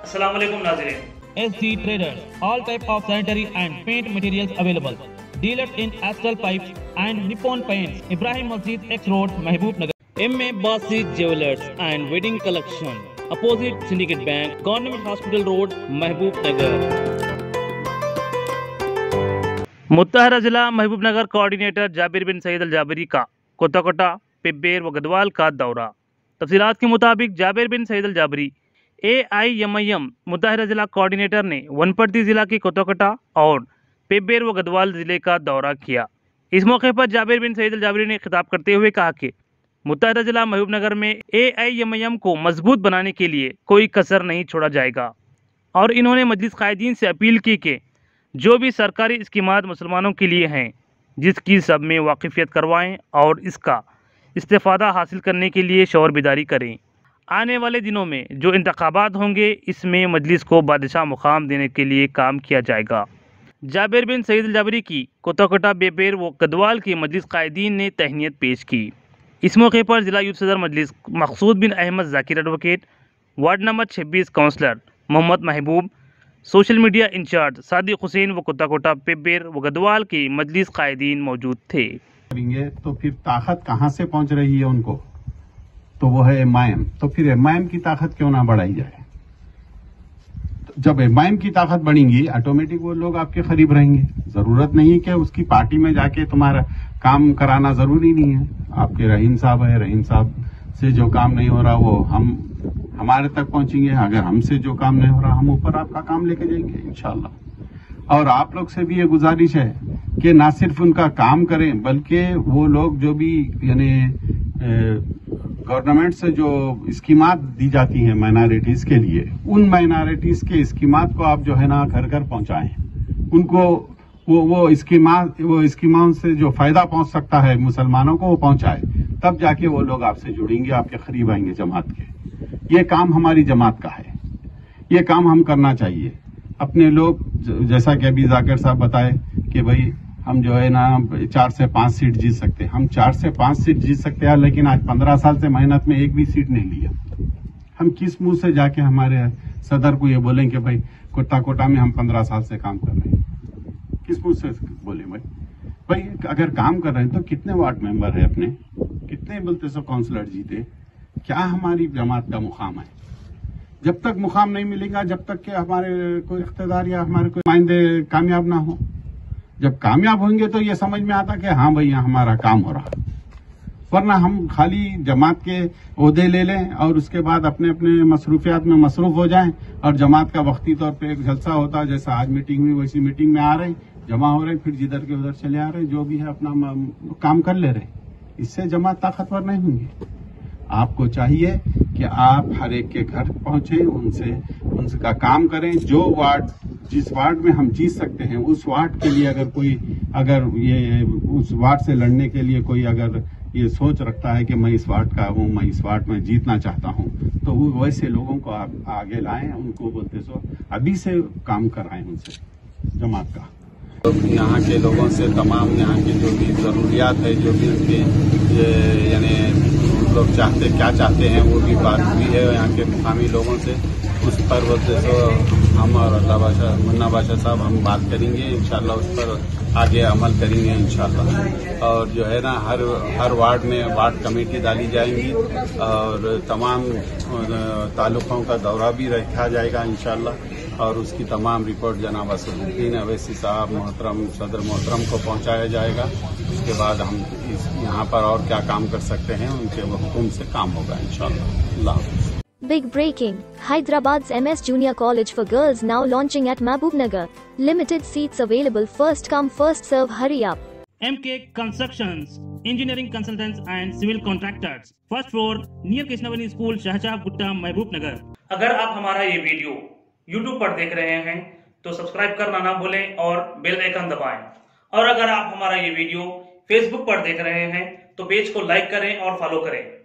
अस्सलाम वालेकुम नाज़रीन। SG Traders, all type of sanitary and paint materials available. Dealers in Astral Pipes and Nippon Paints, Ibrahim Masjid X Road, Mahbub Nagar. MA Basit Jewelers and Wedding Collection, opposite Syndicate Bank, Government Hospital Road, Mahbub Nagar. मुत्तहरा जिला Mahabub Nagar coordinator Jabir bin Saeed al Jabiri का कोटा पिब्बेर व गदवाल का दौरा। तफसीलात के मुताबिक जाबिर बिन सईद अल जाबिरी AIMIM मुत्तहरा जिला कोऑर्डिनेटर ने वनपर्ती जिला की कोटा और पिब्बेर व गदवाल जिले का दौरा किया। इस मौके पर जाबिर बिन सईद अल जाबिरी ने खिताब करते हुए कहा कि मुत्तहरा जिला महबूब नगर में AIMIM को मजबूत बनाने के लिए कोई कसर नहीं छोड़ा जाएगा और इन्होंने मजलिस कायदीन से अपील की कि जो भी सरकारी स्कीमात मुसलमानों के लिए हैं जिसकी सब में वाकिफियत करवाएं और इसका इस्तेफादा हासिल करने के लिए शौर बेदारी करें। आने वाले दिनों में जो इंतखाबात होंगे इसमें मजलिस को बादशाह मुकाम देने के लिए काम किया जाएगा। जाबिर बिन सईद अल जाबिरी की कोटा बेबेर व गदवाल के मजलिस कायदीन ने तहनीत पेश की। इस मौके पर जिला यूथ सदर मजलिस Maqsood bin Ahmed Zakir advocate, ward number 26 councillor Mohammed Mahboob, social media incharge Sadiq Hussain व कोटा पिब्बेर व गदवाल के मजलिस कायदीन मौजूद थे। तो फिर ताकत कहाँ से पहुंच रही है उनको, तो वो है MIM। तो फिर MIM की ताकत क्यों ना बढ़ाई जाए। तो जब MIM की ताकत बढ़ेगी ऑटोमेटिक वो लोग आपके करीब रहेंगे। जरूरत नहीं कि उसकी पार्टी में जाके तुम्हारा काम कराना जरूरी नहीं है। आपके रहीम साहब है, रहीम साहब से जो काम नहीं हो रहा वो हमारे तक पहुंचेंगे। अगर हमसे जो काम नहीं हो रहा हम ऊपर आपका काम लेके जाएंगे इंशाल्लाह। और आप लोग से भी ये गुजारिश है कि ना सिर्फ उनका काम करें बल्कि वो लोग जो भी यानी गवर्नमेंट से जो स्कीमात दी जाती हैं माइनॉरिटीज के लिए, उन माइनॉरिटीज के स्कीमात को आप जो है ना घर घर पहुंचाएं। उनको वो स्कीमाओं से जो फायदा पहुंच सकता है मुसलमानों को वो पहुंचाए, तब जाके वो लोग आपसे जुड़ेंगे, आपके करीब आएंगे जमात के। ये काम हमारी जमात का है, ये काम हम करना चाहिए। अपने लोग जैसा कि अभी जाकिर साहब बताए कि भाई हम जो है ना 4 से 5 सीट जीत सकते हैं। हम 4 से 5 सीट जीत सकते हैं, लेकिन आज 15 साल से मेहनत में एक भी सीट नहीं लिया। हम किस मुंह से जाके हमारे सदर को ये बोलें कि भाई कोटा में हम 15 साल से काम कर रहे हैं। किस मुंह से बोले भाई अगर काम कर रहे हैं तो कितने वार्ड मेंबर है अपने, कितने बोलते सो काउंसलर जीते, क्या हमारी जमात का मुकाम है। जब तक मुकाम नहीं मिलेगा, जब तक कि हमारे कोई इख्तिदार या हमारे कोई नुमाइंदे कामयाब ना हो, जब कामयाब होंगे तो ये समझ में आता कि हाँ भाई यहाँ हमारा काम हो रहा। वरना हम खाली जमात के ओहदे ले लें और उसके बाद अपने अपने मसरूफियात में मसरूफ हो जाएं और जमात का वक्ती तौर पे एक जलसा होता है, जैसा आज मीटिंग हुई वैसी मीटिंग में आ रहे, जमा हो रहे, फिर जिधर के उधर चले आ रहे, जो भी है अपना काम कर ले रहे। इससे जमात ताकतवर नहीं होंगी। आपको चाहिए कि आप हर एक के घर पहुंचे, उनका काम करें। जो वार्ड जिस वार्ड में हम जीत सकते हैं उस वार्ड के लिए अगर ये उस वार्ड से लड़ने के लिए कोई अगर ये सोच रखता है कि मैं इस वार्ड का हूं, मैं इस वार्ड में जीतना चाहता हूं, तो वो वैसे लोगों को आप आगे लाएं, उनको बोलते सो अभी से काम कराएं उनसे जमात का। तो यहाँ के लोगों से तमाम यहाँ की जो भी ज़रूरियात है, जो भी उनके यानी लोग क्या चाहते हैं वो भी बात हुई है यहाँ के मुकामी लोगों से। उस पर बोलते तो हम और मुन्ना बादशाह साहब हम बात करेंगे इंशाल्लाह, उस पर आगे अमल करेंगे इंशाल्लाह। और जो है ना हर वार्ड में वार्ड कमेटी डाली जाएंगी और तमाम तालुकों का दौरा भी रखा जाएगा इंशाल्लाह। और उसकी तमाम रिपोर्ट जनाब असदुद्दीन अवैसी साहब मोहतरम सदर मोहतरम को पहुंचाया जाएगा। उसके बाद हम यहाँ पर और क्या काम कर सकते हैं उनके हुक्म से काम होगा इंशाल्लाह। अल्लाह हाफ़िज़। Big breaking! Hyderabad's MS Junior College for Girls now launching at Mahbub Nagar. Limited seats available. First come, first serve. Hurry up! MK Constructions, Engineering Consultants and Civil Contractors. First floor near Krishnavani School, Shahjahan Gutta, Mahbub Nagar. अगर आप हमारा ये video YouTube पर देख रहे हैं तो subscribe करना ना भूलें और बेल आइकन दबाएं। और अगर आप हमारा ये वीडियो Facebook पर देख रहे हैं तो पेज को लाइक करें और फॉलो करें।